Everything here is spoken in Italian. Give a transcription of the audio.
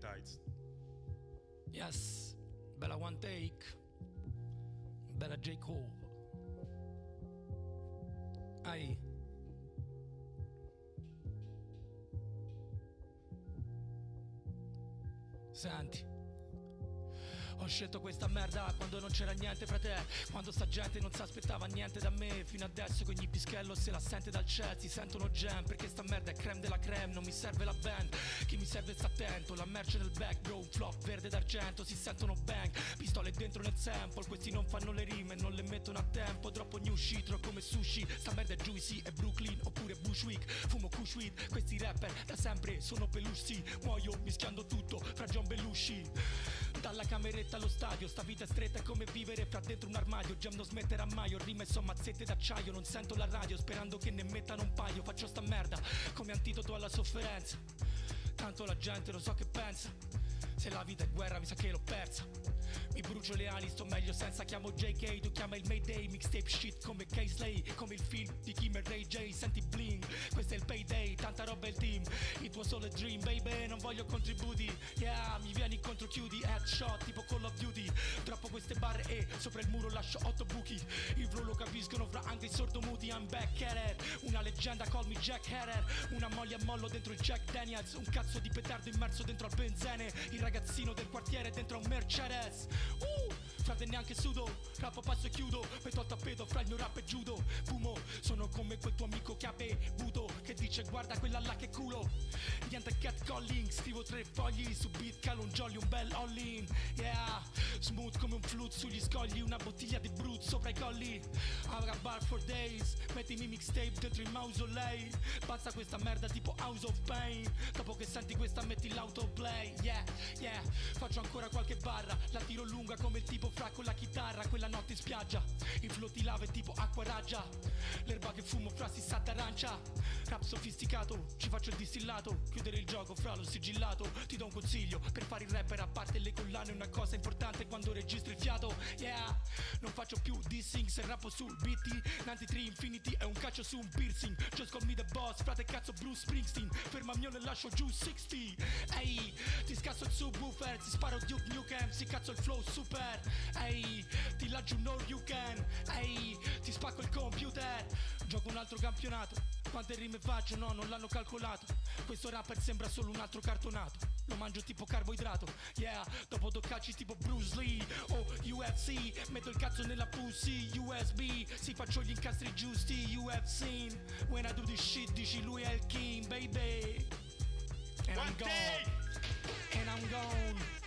Tides. Yes, bella one take, bella J. Cole. Ai. Senti, ho scelto questa merda quando non c'era niente fra te, quando sta gente non si aspettava niente da me. Fino adesso che ogni pischello se la sente dal ciel, si sentono jam, perché sta merda è creme della creme. Non mi serve la band, chi mi serve sta attento. La merce nel back, bro, un flop verde d'argento. Si sentono bang, pistole dentro nel sample. Questi non fanno le rime, non le mettono a tempo. Troppo new shit, troppo come sushi. Sta merda è Juicy, è Brooklyn oppure Bushwick. Fumo Kush Weed, questi rapper da sempre sono pelussi. Muoio mischiando tutto fra John Belushi. Dalla cameretta allo stadio, sta vita è stretta, è come vivere fra dentro un armadio. Jam non smetterà mai, ho rime e so mazzette d'acciaio. Non sento la radio, sperando che ne mettano un paio. Faccio sta merda come antidoto alla sofferenza, tanto la gente lo so che pensa. Se la vita è guerra mi sa che l'ho persa. Mi brucio le ali, sto meglio senza. Chiamo JK, tu chiama il Mayday. Mixtape shit come K-Slay, come il film di Kim e Ray J. Senti bling, questo è il payday. Tanta roba è il team, il tuo solo è dream. Baby, non voglio contributi. Yeah, mi vieni incontro, chiudi. Headshot tipo Call of Duty. Droppo queste barre e sopra il muro lascio 8 buchi. Il flow lo capiscono fra anche i sordomuti. I'm back at it, una leggenda, call me Jack Hatter. Una moglie a mollo dentro il Jack Daniels. Un cazzo di petardo immerso dentro al benzene. Il ragazzino del quartiere dentro a un Mercedes. Frate neanche sudo, rappo passo e chiudo. Metto al tappeto fra il mio rap e judo. Fumo, sono come quel tuo amico che ha bevuto, che dice guarda quella là che culo. Niente catcalling, scrivo 3 fogli su beat, calo un jolly, un bel all-in. Yeah, smooth come un flute sugli scogli. Una bottiglia di brut sopra i colli. Avrà bar for days, mettimi mixtape dentro il mausolei. Pazza questa merda tipo House of Pain. Dopo che senti questa metti l'autoplay. Yeah, yeah, faccio ancora qualche barra. La tiro lunga come il tipo fra con la chitarra. Quella notte in spiaggia, il flow ti lava è tipo acqua raggia. L'erba che fumo fra si sa d'arancia. Rap sofisticato, ci faccio il distillato. Chiudere il gioco fra lo sigillato. Ti do un consiglio, per fare il rapper a parte le collane. Una cosa importante quando registri il fiato. Yeah, non faccio più dissing se rappo sul BT 93 Infinity è un calcio su un piercing. Just call me the boss, frate cazzo Bruce Springsteen. Fermamione e lascio giù 60. Ehi, ti scasso il subwoofer. Ti sparo Duke Nukem, si cazzo il flow super. Ehi, ti lancio un no you can. Ehi, ti spacco il computer. Gioco un altro campionato. Quante rime faccio? No, non l'hanno calcolato. Questo rapper sembra solo un altro cartonato. Lo mangio tipo carboidrato. Yeah, dopo toccacci tipo Bruce Lee o UFC. Metto il cazzo nella pussy, USB. Si faccio gli incastri giusti, UFC. When I do this shit dici lui è il king, baby. And I'm gone, and I'm gone.